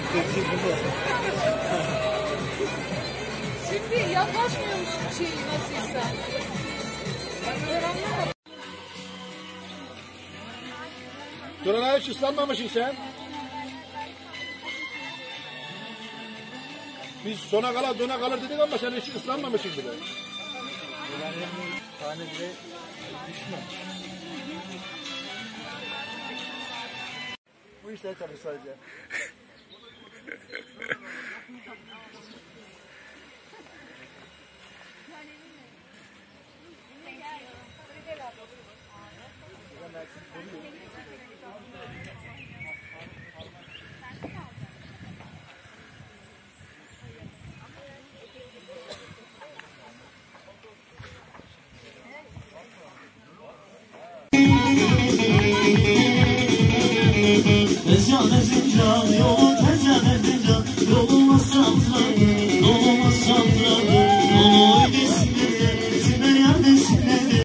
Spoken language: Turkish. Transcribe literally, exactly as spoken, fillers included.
Şimdi yaklaşmıyormuş şey nasılsa. Duran'a hiç ıslanmamışsın sen. Biz sona kadar dona kalır dedik ama sen hiç ıslanmamışsın bile. Tane bile düşme. Bu işler çalış sadece. Tezcan ezincan, yol tezcan ezincan, yolun masrafları.